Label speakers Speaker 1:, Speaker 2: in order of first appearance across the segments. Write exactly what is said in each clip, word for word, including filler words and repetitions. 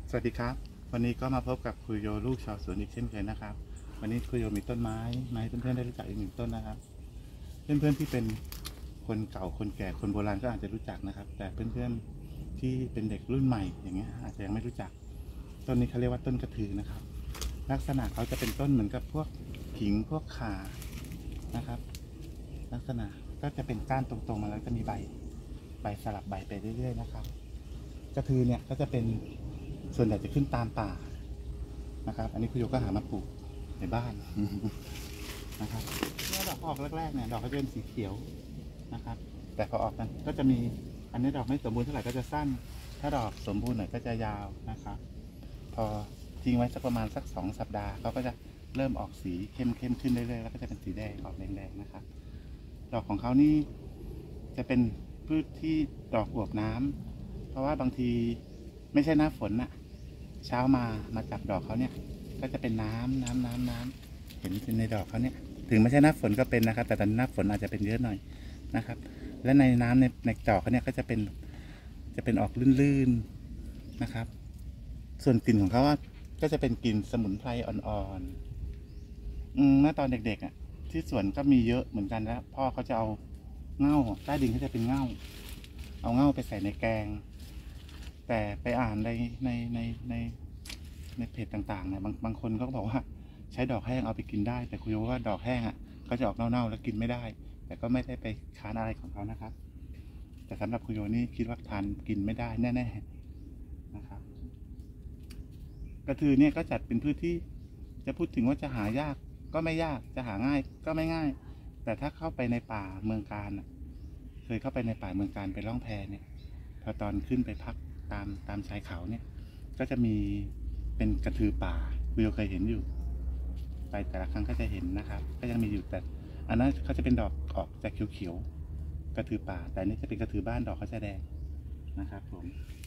Speaker 1: สวัสดีครับวันนี้ก็มาพบกับคุยโยลูกชาวสวนอีกเช่นเคยนะครับวันนี้คุยโยมีต้นไม้มาให้เพื่อนๆได้รู้จักอีกหนึ่งต้นนะครับเพื่อนๆที่เป็นคนเก่าคนแก่คนโบราณก็อาจจะรู้จักนะครับแต่เพื่อนๆที่เป็นเด็กรุ่นใหม่อย่างเงี้ยอาจจะยังไม่รู้จักต้นนี้เขาเรียกว่าต้นกระทือนะครับลักษณะเขาจะเป็นต้นเหมือนกับพวกขิงพวกข่านะครับลักษณะก็จะเป็นก้านตรงๆมาแล้วจะมีใบใบสลับใบไปเรื่อยๆนะครับกระทือเนี่ยก็จะเป็นส่วนใหญ่จะขึ้นตามป่านะครับอันนี้คุณโยก็หามาปลูกในบ้านนะครับเมื่อดอกออกแรกๆเนี่ยดอกก็จะเป็นสีเขียวนะครับแต่พอออกกันก็จะมีอันนี้ดอกไม่สมบูรณ์เท่าไหร่ก็จะสั้นถ้าดอกสมบูรณ์หน่อยก็จะยาวนะครับพอทิ้งไว้สักประมาณสักสองสัปดาห์เขาก็จะเริ่มออกสีเข้มเข้มขึ้นเรื่อยๆแล้วก็จะเป็นสีแดงออกแดงๆนะครับดอกของเขานี่จะเป็นพืชที่ดอกอวบน้ำเพราะว่าบางทีไม่ใช่หน้าฝนน่ะเช้ามามาจับดอกเขาเนี่ยก็จะเป็นน้ำน้ำน้ำน้ำเห็นเป็นในดอกเขาเนี่ยถึงไม่ใช่หน้าฝนก็เป็นนะครับแต่ตอนหน้าฝนอาจจะเป็นเยอะหน่อยนะครับและในน้ำในในดอกเขาเนี่ยก็จะเป็นจะเป็นออกลื่นๆนะครับส่วนกลิ่นของเขาก็จะเป็นกลิ่นสมุนไพรอ่อนๆอืมเมื่อตอนเด็กๆอ่ะที่สวนก็มีเยอะเหมือนกันแล้วพ่อเขาจะเอาเง่าใต้ดินเขาจะเป็นเง่าเอาเง่าไปใส่ในแกงแต่ไปอ่านในในในในในเพจต่างๆเนี่ยบางบางคนก็บอกว่าใช้ดอกแห้งเอาไปกินได้แต่คุณรู้ว่าดอกแห้งอ่ะก็จะออกเน่าๆแล้วกินไม่ได้แต่ก็ไม่ได้ไปค้านอะไรของเขานะครับแต่สำหรับคุณโยนี่คิดว่าทานกินไม่ได้แน่ๆนะครับกระทือเนี่ยก็จัดเป็นพืชที่จะพูดถึงว่าจะหายากก็ไม่ยากจะหาง่ายก็ไม่ง่ายแต่ถ้าเข้าไปในป่าเมืองกาญเคยเข้าไปในป่าเมืองกาญไปล่องแพเนี่ยพอตอนขึ้นไปพักตามตามชายเขาเนี่ยก็จะมีเป็นกระทือป่าคุณโยเคยเห็นอยู่ไปแต่ละครั้งก็จะเห็นนะครับก็ยังมีอยู่แต่อันนั้นเขาจะเป็นดอกออกจากเขียวๆกระทือป่าแต่นี่จะเป็นกระทือบ้านดอกเขาจะแดงนะครับผม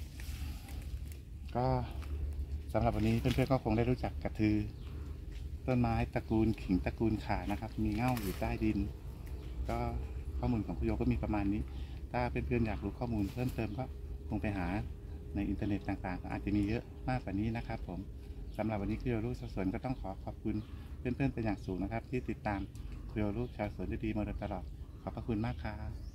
Speaker 1: ก็สำหรับวันนี้เพื่อนๆก็คงได้รู้จักกระทือต้นไม้ตระกูลขิงตระกูลข่านะครับมีเง่าอยู่ใต้ดินก็ข้อมูลของคุณโยก็มีประมาณนี้ถ้าเพื่อนๆอยากรู้ข้อมูลเพิ่มเติมก็คงไปหาในอินเทอร์เน็ตต่างๆอาจจะมีเยอะมากกว่านี้นะครับผมสำหรับวันนี้คุยโยลูกชาวสวนก็ต้องขอขอบคุณเพื่อนๆเป็นอย่างสูงนะครับที่ติดตามคุยโยลูกชาวสวนได้ดีมาโดยตลอดขอบพระคุณมากครับ